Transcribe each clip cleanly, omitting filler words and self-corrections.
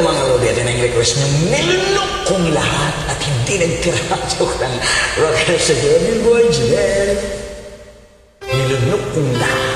mga lodi, at yung request nyo, nilunok kong lahat at hindi nagtira. Joke lang. Rocker sa Johnny Boy Jen. Nilunok kong lahat.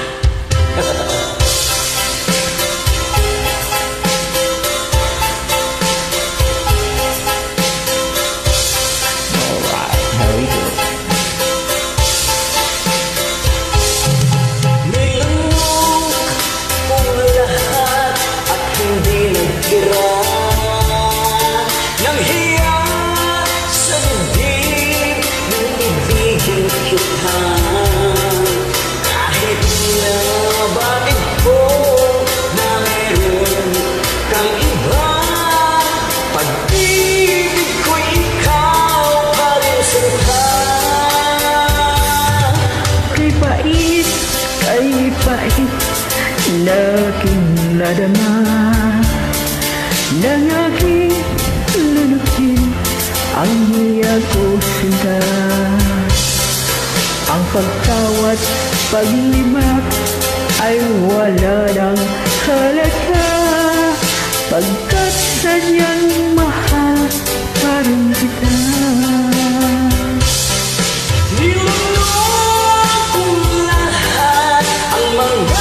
Aking nadama ng aking lunukin ang iyang ko sinta. Ang pagtawat, paglimak ay wala ng halaga, pagkat sadyang mahal pa rin kita. Nilunok kong lahat ang mga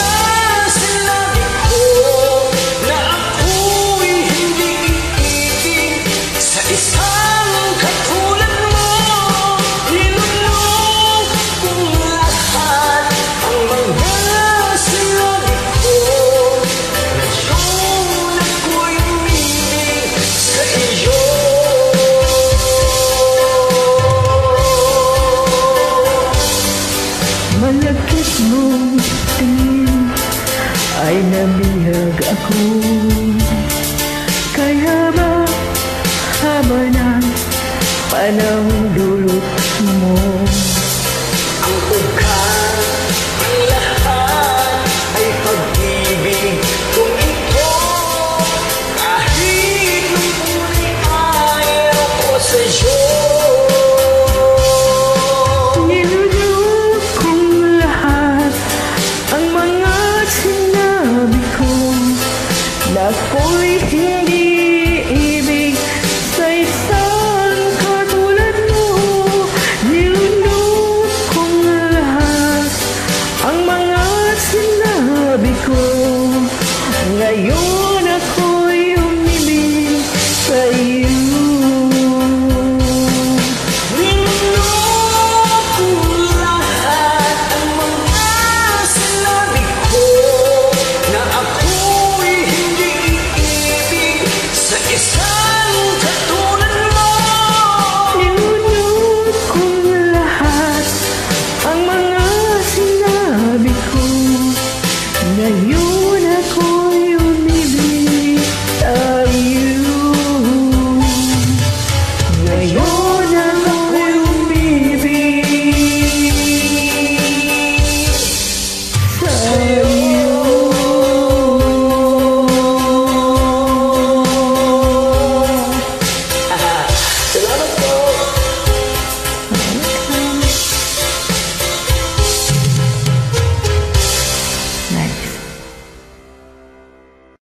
malakit mong tingin ay nabihag ako, kaya ba haba ng panahon dulot mo ang ugat, ang lahat ay pag-ibig kung ito, kahit nung uli ayaw ko sa'yo. Ako'y hindi